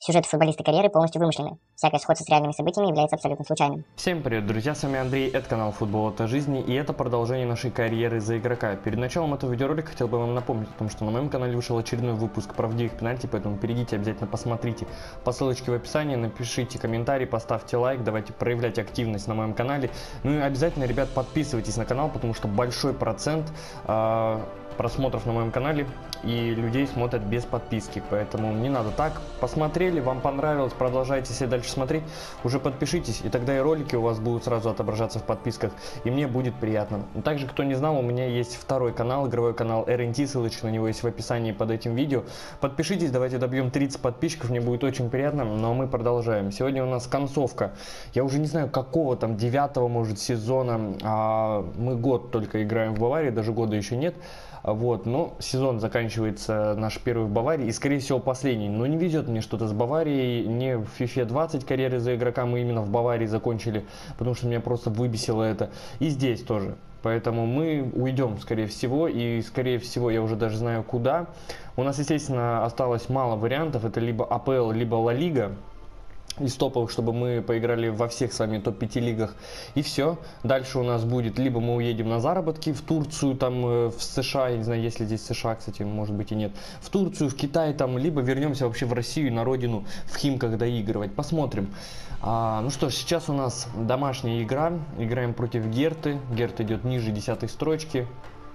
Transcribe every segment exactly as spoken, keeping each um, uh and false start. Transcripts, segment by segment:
Сюжет футболиста карьеры полностью вымышленный. Всякое сходство с реальными событиями является абсолютно случайным. Всем привет, друзья, с вами Андрей, это канал Футбол это жизни, и это продолжение нашей карьеры за игрока. Перед началом этого видеоролика хотел бы вам напомнить о том, что на моем канале вышел очередной выпуск правдивых пенальти, поэтому перейдите, обязательно посмотрите по ссылочке в описании, напишите комментарий, поставьте лайк, давайте проявлять активность на моем канале. Ну и обязательно, ребят, подписывайтесь на канал, потому что большой процент э, просмотров на моем канале и людей смотрят без подписки, поэтому не надо так. Посмотрели, вам понравилось, продолжайте себе дальше смотреть, уже подпишитесь, и тогда и ролики у вас будут сразу отображаться в подписках, и мне будет приятно. Также, кто не знал, у меня есть второй канал, игровой канал эр эн ти, ссылочка на него есть в описании под этим видео. Подпишитесь, давайте добьем тридцать подписчиков, мне будет очень приятно, но мы продолжаем. Сегодня у нас концовка, я уже не знаю какого там, девятого может сезона, а мы год только играем в Баварии, даже года еще нет. Вот, но сезон заканчивается наш первый в Баварии и, скорее всего, последний. Но не везет мне что-то с Баварией, не в фифа двадцать карьеры за игрока мы именно в Баварии закончили, потому что меня просто выбесило это. И здесь тоже. Поэтому мы уйдем, скорее всего, и, скорее всего, я уже даже знаю куда. У нас, естественно, осталось мало вариантов. Это либо а пэ эл, либо Ла Лига. Из топовых, чтобы мы поиграли во всех с вами топ пяти лигах, и все. Дальше у нас будет, либо мы уедем на заработки в Турцию, там в США, я не знаю, есть ли здесь США, кстати, может быть и нет, в Турцию, в Китай, там, либо вернемся вообще в Россию, на родину, в Химках доигрывать. Посмотрим. А, ну что ж, сейчас у нас домашняя игра, играем против Герты, Герт идет ниже десятой строчки.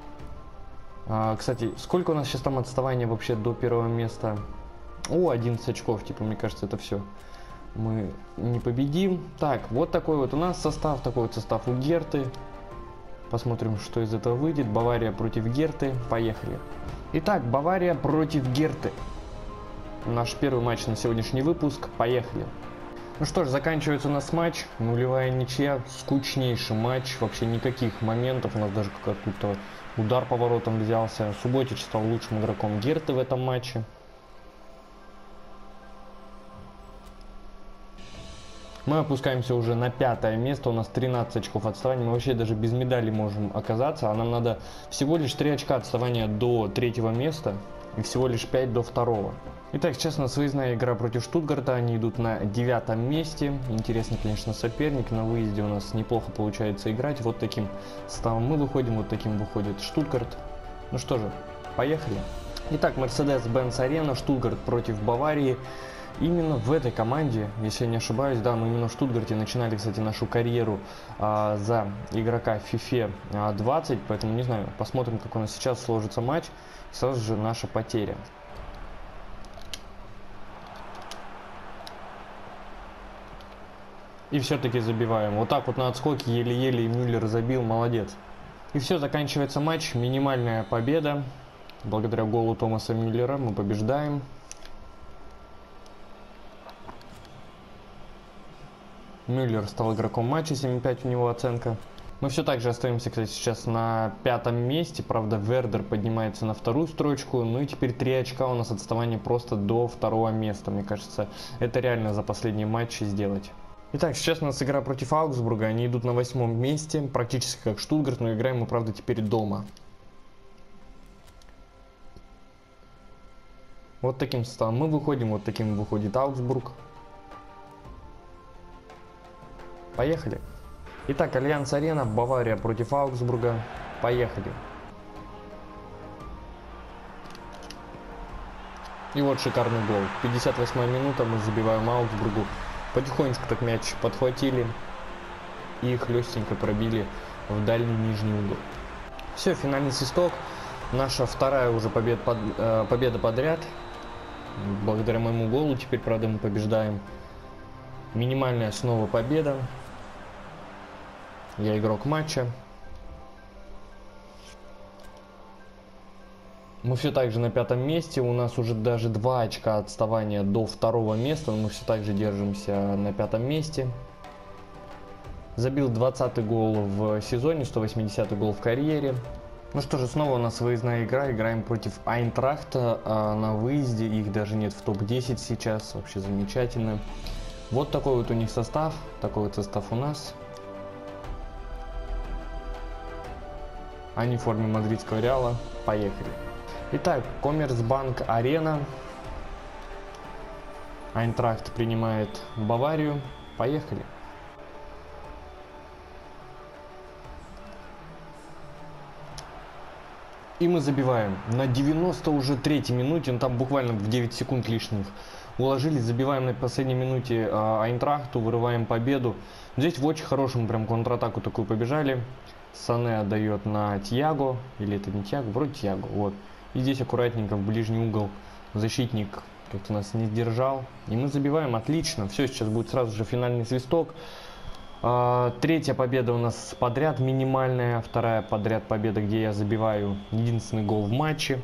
А, кстати, сколько у нас сейчас там отставания вообще до первого места? О, одиннадцать очков, типа, мне кажется, это все. Мы не победим. Так, вот такой вот у нас состав, такой вот состав у Герты. Посмотрим, что из этого выйдет. Бавария против Герты. Поехали. Итак, Бавария против Герты. Наш первый матч на сегодняшний выпуск. Поехали. Ну что ж, заканчивается у нас матч. Нулевая ничья. Скучнейший матч. Вообще никаких моментов. У нас даже какой-то удар по воротам взялся. Субботич стал лучшим игроком Герты в этом матче. Мы опускаемся уже на пятое место, у нас тринадцать очков отставания, мы вообще даже без медали можем оказаться, а нам надо всего лишь три очка отставания до третьего места и всего лишь пять до второго. Итак, сейчас у нас выездная игра против Штутгарта, они идут на девятом месте, интересный, конечно, соперник, на выезде у нас неплохо получается играть, вот таким составом мы выходим, вот таким выходит Штутгарт. Ну что же, поехали. Итак, Мерседес-Бенц Арена, Штутгарт против Баварии. Именно в этой команде, если я не ошибаюсь, да, мы именно в Штутгарте начинали, кстати, нашу карьеру а, за игрока в фифа двадцать, поэтому не знаю, посмотрим, как у нас сейчас сложится матч, и сразу же наша потеря. И все-таки забиваем. Вот так вот на отскоке еле-еле Мюллер забил, молодец. И все, заканчивается матч, минимальная победа. Благодаря голу Томаса Мюллера мы побеждаем. Мюллер стал игроком матча, семь пять у него оценка. Мы все так же остаемся, кстати, сейчас на пятом месте. Правда, Вердер поднимается на вторую строчку. Ну и теперь три очка у нас отставание просто до второго места. Мне кажется, это реально за последние матчи сделать. Итак, сейчас у нас игра против Аугсбурга. Они идут на восьмом месте, практически как Штутгарт, но играем мы, правда, теперь дома. Вот таким составом мы выходим, вот таким выходит Аугсбург. Поехали. Итак, Альянс Арена, Бавария против Аугсбурга. Поехали. И вот шикарный гол. пятьдесят восьмая минута, мы забиваем Аугсбургу. Потихонечку так мяч подхватили и хлестенько пробили в дальний нижний угол. Все, финальный свисток. Наша вторая уже побед, под, э, победа подряд. Благодаря моему голу теперь, правда, мы побеждаем. Минимальная снова победа. Я игрок матча. Мы все так же на пятом месте. У нас уже даже два очка отставания до второго места. Но мы все так же держимся на пятом месте. Забил двадцатый гол в сезоне, сто восьмидесятый гол в карьере. Ну что же, снова у нас выездная игра. Играем против Айнтрахта а на выезде. Их даже нет в топ десять сейчас. Вообще замечательно. Вот такой вот у них состав. Такой вот состав у нас. Они в форме мадридского Реала. Поехали. Итак, Коммерцбанк Арена. Айнтрахт принимает Баварию. Поехали. И мы забиваем на девяносто уже третьей минуте, ну там буквально в девять секунд лишних уложились, забиваем на последней минуте э, Айнтрахту, вырываем победу. Здесь в очень хорошем прям контратаку такую побежали. Сане отдает на Тьяго, или это не Тьяго, вроде Тьяго, вот. И здесь аккуратненько в ближний угол защитник как-то нас не сдержал. И мы забиваем, отлично. Все, сейчас будет сразу же финальный свисток. Uh, третья победа у нас подряд минимальная, вторая подряд победа, где я забиваю единственный гол в матче.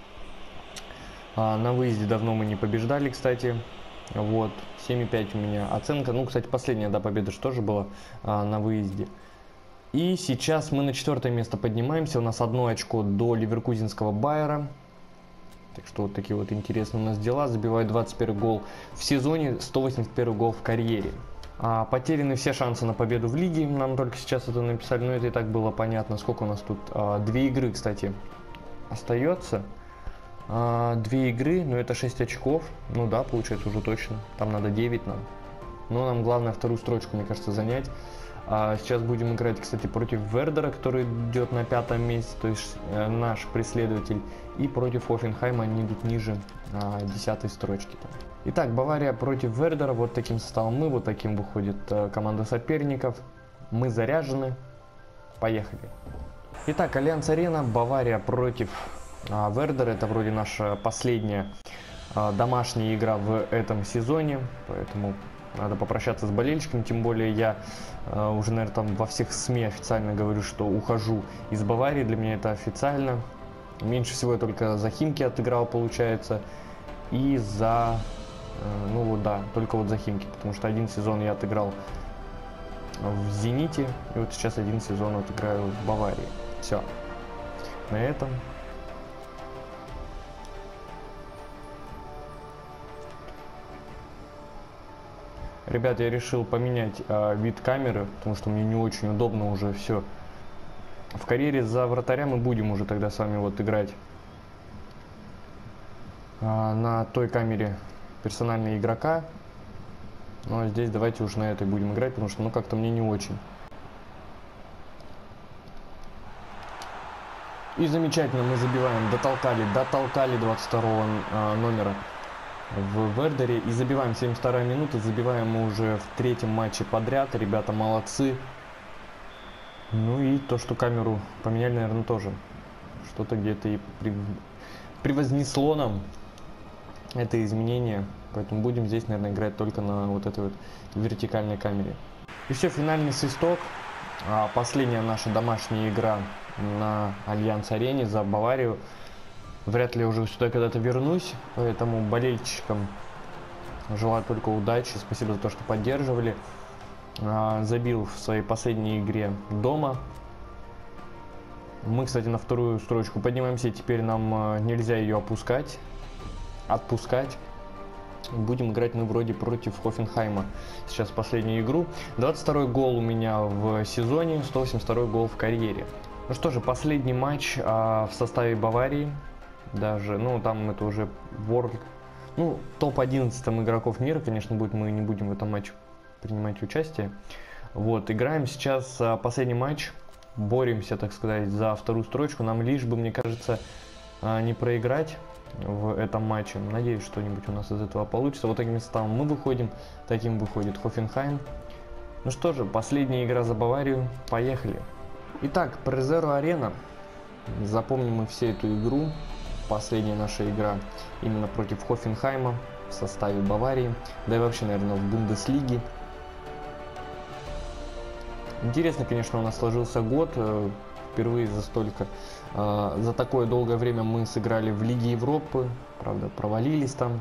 Uh, на выезде давно мы не побеждали, кстати. Вот, семь и пять у меня оценка. Ну, кстати, последняя, да, победа же тоже была uh, на выезде. И сейчас мы на четвертое место поднимаемся. У нас одно очко до ливеркузенского Байера. Так что вот такие вот интересные у нас дела. Забиваю двадцать первый гол в сезоне, сто восемьдесят первый гол в карьере. А, потеряны все шансы на победу в лиге, нам только сейчас это написали, но это и так было понятно. Сколько у нас тут? А, две игры, кстати, остается. А, две игры, но это шесть очков. Ну да, получается уже точно. Там надо девять нам. Но нам главное вторую строчку, мне кажется, занять. А, сейчас будем играть, кстати, против Вердера, который идет на пятом месте, то есть э, наш преследователь. И против Хофенхайма, они идут ниже а, десятой строчки. Там. Итак, Бавария против Вердера, вот таким составом мы, вот таким выходит э, команда соперников. Мы заряжены, поехали. Итак, Альянс Арена, Бавария против э, Вердера, это вроде наша последняя э, домашняя игра в этом сезоне, поэтому надо попрощаться с болельщиками, тем более я э, уже, наверное, там во всех СМИ официально говорю, что ухожу из Баварии, для меня это официально. Меньше всего я только за Химки отыграл, получается, и за... Ну вот да, только вот за Химки, потому что один сезон я отыграл в Зените, и вот сейчас один сезон отыграю в Баварии. Все. На этом. Ребят, я решил поменять э, вид камеры, потому что мне не очень удобно уже все. В карьере за вратаря мы будем уже тогда с вами вот играть э, на той камере персонального игрока. Но здесь давайте уж на этой будем играть, потому что ну как-то мне не очень. И замечательно мы забиваем, дотолкали, дотолкали двадцать второго э, номера в Вердере. И забиваем семьдесят вторая минута, забиваем мы уже в третьем матче подряд. Ребята молодцы. Ну и то, что камеру поменяли, наверное, тоже что-то где-то и при... превознесло нам это изменение, поэтому будем здесь, наверное, играть только на вот этой вот вертикальной камере. И все, финальный свисток. А последняя наша домашняя игра на Альянс Арене за Баварию. Вряд ли уже сюда когда-то вернусь, поэтому болельщикам желаю только удачи. Спасибо за то, что поддерживали. А, забил в своей последней игре дома. Мы, кстати, на вторую строчку поднимаемся, и теперь нам а, нельзя ее опускать. Отпускать. Будем играть мы вроде против Хофенхайма. Сейчас последнюю игру. двадцать второй гол у меня в сезоне, сто восемьдесят второй гол в карьере. Ну что же, последний матч а, в составе Баварии. Даже, ну там это уже World, ну топ одиннадцать там игроков мира, конечно, будет. Мы не будем в этом матче принимать участие. Вот, играем сейчас а, последний матч. Боремся, так сказать, за вторую строчку. Нам лишь бы, мне кажется, а, не проиграть в этом матче. Надеюсь, что-нибудь у нас из этого получится. Вот таким составом мы выходим, таким выходит Хофенхайм. Ну что же, последняя игра за Баварию. Поехали. Итак, Презеро Арена. Запомним мы все эту игру. Последняя наша игра именно против Хофенхайма в составе Баварии. Да и вообще, наверное, в Бундеслиге. Интересно, конечно, у нас сложился год. Впервые за столько, э, за такое долгое время мы сыграли в Лиге Европы. Правда, провалились там.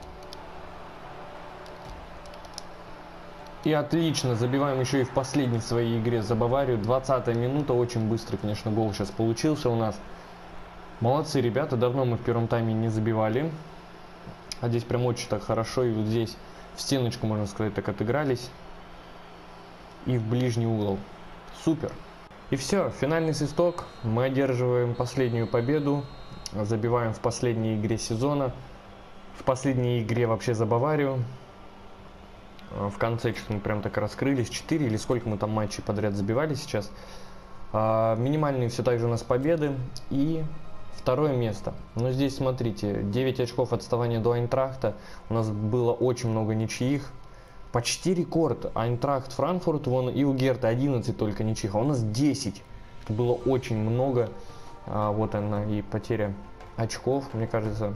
И отлично, забиваем еще и в последней своей игре за Баварию. двадцатая минута, очень быстро, конечно, гол сейчас получился у нас. Молодцы ребята, давно мы в первом тайме не забивали. А здесь прям очень так хорошо. И вот здесь в стеночку, можно сказать, так отыгрались. И в ближний угол. Супер. И все, финальный свисток. Мы одерживаем последнюю победу. Забиваем в последней игре сезона. В последней игре вообще за Баварию. в конце что-то мы прям так раскрылись. четыре или сколько мы там матчей подряд забивали сейчас. Минимальные все так же у нас победы. И второе место. Но здесь, смотрите, девять очков отставания до Айнтрахта. У нас было очень много ничьих. Почти рекорд. Айнтрахт Франкфурт, вон и у Герта одиннадцать только ничьих, а у нас десять. Это было очень много. А, вот она и потеря очков. Мне кажется,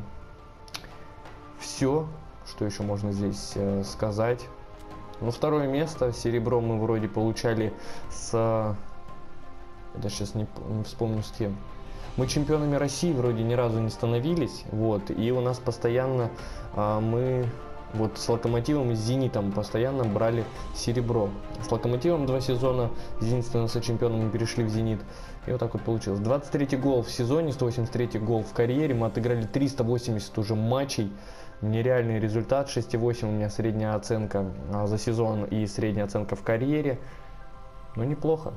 все, что еще можно здесь э, сказать. Ну, второе место. Серебро мы вроде получали с... Я даже сейчас не, не вспомню с кем. Мы чемпионами России вроде ни разу не становились. Вот. И у нас постоянно э, мы... Вот с Локомотивом и с Зенитом постоянно брали серебро. С Локомотивом два сезона, Зенит становился чемпионом, мы перешли в Зенит. И вот так вот получилось. двадцать третий гол в сезоне, сто восемьдесят третий гол в карьере. Мы отыграли триста восемьдесят уже матчей. Нереальный результат. шесть и восемь у меня средняя оценка за сезон и средняя оценка в карьере. Ну, неплохо.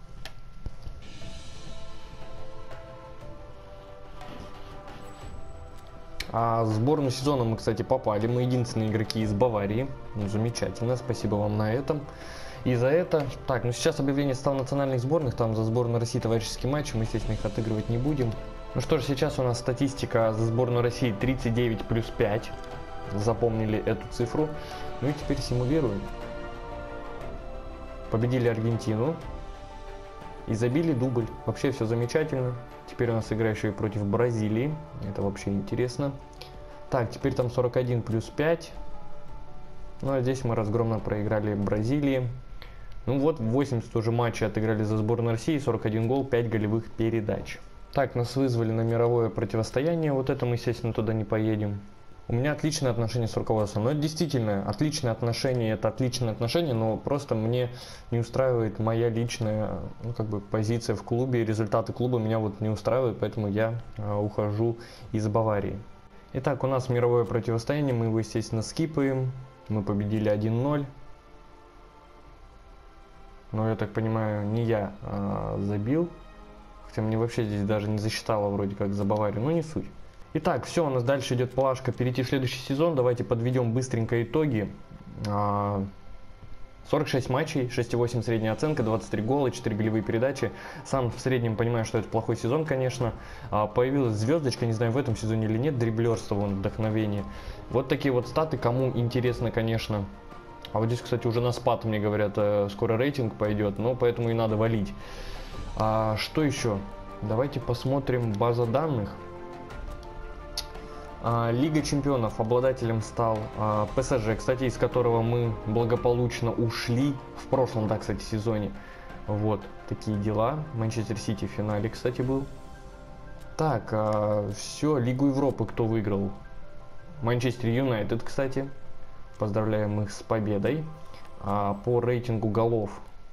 А в сборную сезона мы, кстати, попали. Мы единственные игроки из Баварии. Ну, замечательно, спасибо вам на этом. И за это... Так, ну сейчас объявление стало национальных сборных. Там за сборную России товарищеские матчи. Мы, естественно, их отыгрывать не будем. Ну что ж, сейчас у нас статистика за сборную России тридцать девять плюс пять. Запомнили эту цифру. Ну и теперь симулируем. Победили Аргентину. И забили дубль. Вообще все замечательно. Теперь у нас играющие против Бразилии. Это вообще интересно. Так, теперь там сорок один плюс пять. Ну а здесь мы разгромно проиграли Бразилии. Ну вот, восемьдесят уже матчей отыграли за сборную России. сорок один гол, пять голевых передач. Так, нас вызвали на мировое противостояние. Вот это мы, естественно, туда не поедем. У меня отличные отношения с руководством. Но это действительно отличные отношения, это отличные отношения, но просто мне не устраивает моя личная, ну, как бы, позиция в клубе, результаты клуба меня вот не устраивают, поэтому я а, ухожу из Баварии. Итак, у нас мировое противостояние, мы его, естественно, скипаем. Мы победили один ноль. Но, я так понимаю, не я а, забил. Хотя мне вообще здесь даже не засчитало вроде как за Баварию, но не суть. Итак, все, у нас дальше идет плашка перейти в следующий сезон. Давайте подведем быстренько итоги. сорок шесть матчей, шесть и восемь средняя оценка, двадцать три гола, четыре голевые передачи. Сам в среднем понимаю, что это плохой сезон, конечно. Появилась звездочка, не знаю, в этом сезоне или нет, дриблерство, вон, вдохновение. Вот такие вот статы, кому интересно, конечно. А вот здесь, кстати, уже на спад, мне говорят, скоро рейтинг пойдет, но поэтому и надо валить. А, что еще? Давайте посмотрим база данных. Лига чемпионов обладателем стал а, ПСЖ, кстати, из которого мы благополучно ушли в прошлом, да, кстати, сезоне. Вот такие дела. Манчестер Сити в финале, кстати, был. Так, а, все, Лигу Европы кто выиграл? Манчестер Юнайтед, кстати. Поздравляем их с победой. А, по рейтингу голов.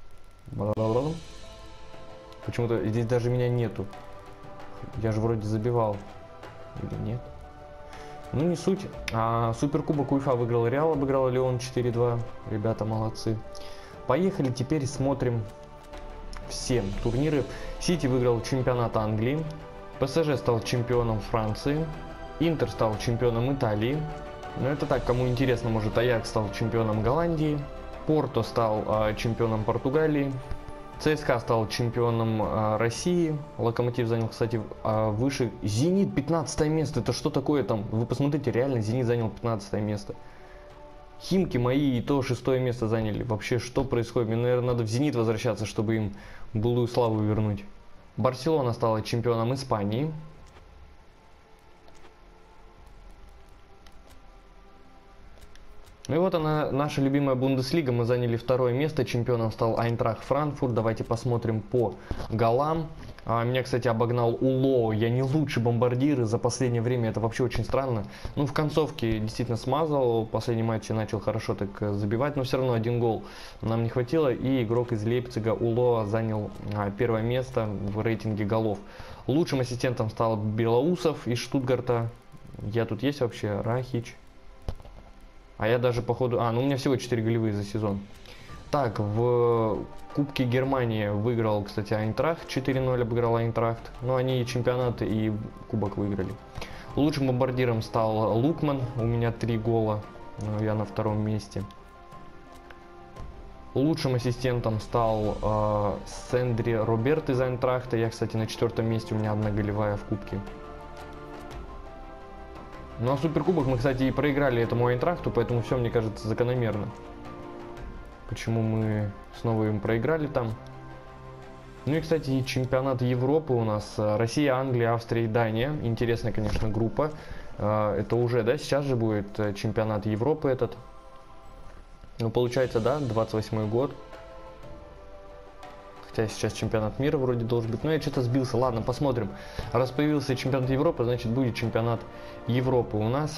Почему-то здесь даже меня нету. Я же вроде забивал. Или нет? Ну, не суть. А, Суперкубок УЕФА выиграл Реал, обыграл Лион четыре два. Ребята молодцы. Поехали, теперь смотрим все турниры. Сити выиграл чемпионат Англии. ПСЖ стал чемпионом Франции. Интер стал чемпионом Италии. Ну, это так, кому интересно, может, Аякс стал чемпионом Голландии. Порто стал а, чемпионом Португалии. ЦСКА стал чемпионом а, России. Локомотив занял, кстати, а, выше. Зенит пятнадцатое место. Это что такое там? Вы посмотрите, реально Зенит занял пятнадцатое место. Химки мои и то шестое место заняли. Вообще, что происходит? Мне, наверное, надо в Зенит возвращаться, чтобы им былую славу вернуть. Барселона стала чемпионом Испании. Ну и вот она, наша любимая Бундеслига. Мы заняли второе место. Чемпионом стал Айнтрахт Франкфурт. Давайте посмотрим по голам. А, меня, кстати, обогнал Уло. Я не лучший бомбардир за последнее время. Это вообще очень странно. Ну, в концовке действительно смазал. Последний матч начал хорошо так забивать. Но все равно один гол нам не хватило. И игрок из Лейпцига Уло занял а, первое место в рейтинге голов. Лучшим ассистентом стал Белоусов из Штутгарта. Я тут есть вообще? Рахич. А я даже, походу... А, ну у меня всего четыре голевые за сезон. Так, в Кубке Германии выиграл, кстати, Айнтрахт. четыре ноль обыграл Айнтрахт. Но они и чемпионаты, и кубок выиграли. Лучшим бомбардиром стал Лукман. У меня три гола. Я на втором месте. Лучшим ассистентом стал э, Сэндри Роберт из Айнтрахта. Я, кстати, на четвертом месте, у меня одна голевая в кубке. Ну а суперкубок мы, кстати, и проиграли этому Айнтрахту, поэтому все, мне кажется, закономерно. Почему мы снова им проиграли там. Ну и, кстати, и чемпионат Европы у нас. Россия, Англия, Австрия и Дания. Интересная, конечно, группа. Это уже, да, сейчас же будет чемпионат Европы этот. Ну, получается, да, двадцать восьмой год. Хотя сейчас чемпионат мира вроде должен быть. Но я что-то сбился. Ладно, посмотрим. Раз появился чемпионат Европы, значит будет чемпионат Европы у нас.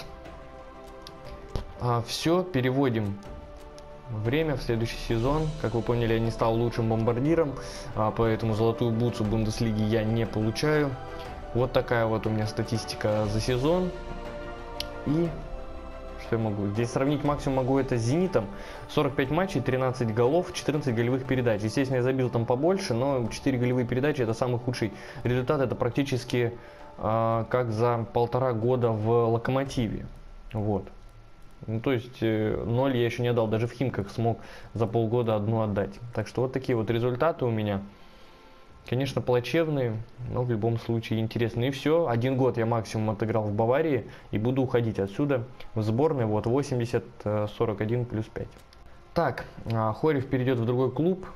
А, все, переводим время в следующий сезон. Как вы поняли, я не стал лучшим бомбардиром, а, поэтому золотую бутсу Бундеслиги я не получаю. Вот такая вот у меня статистика за сезон. И что я могу? Здесь сравнить максимум могу это с Зенитом. сорок пять матчей, тринадцать голов, четырнадцать голевых передач. Естественно, я забил там побольше, но четыре голевые передачи это самый худший результат. Это практически э, как за полтора года в Локомотиве. Вот. Ну, то есть э, ноль я еще не отдал. Даже в Химках смог за полгода одну отдать. Так что вот такие вот результаты у меня. Конечно, плачевные, но в любом случае интересные. И все, один год я максимум отыграл в Баварии и буду уходить отсюда в сборной. Вот восемьдесят, сорок один плюс пять. Так, Хорев перейдет в другой клуб.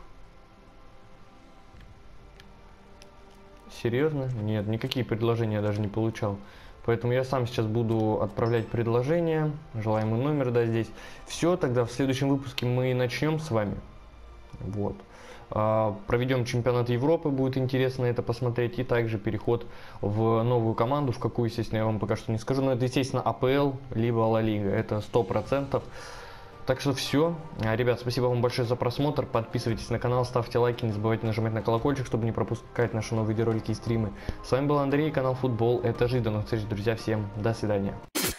Серьезно? Нет, никакие предложения я даже не получал. Поэтому я сам сейчас буду отправлять предложения. Желаемый номер, да, здесь. Все, тогда в следующем выпуске мы начнем с вами. Вот. Проведем чемпионат Европы, будет интересно это посмотреть, и также переход в новую команду, в какую, естественно, я вам пока что не скажу, но это, естественно, АПЛ, либо Ла Лига, это сто процентов. Так что все, ребят, спасибо вам большое за просмотр, подписывайтесь на канал, ставьте лайки, не забывайте нажимать на колокольчик, чтобы не пропускать наши новые видеоролики и стримы. С вами был Андрей, канал Футбол, это жизнь, до новых встреч, друзья, всем до свидания.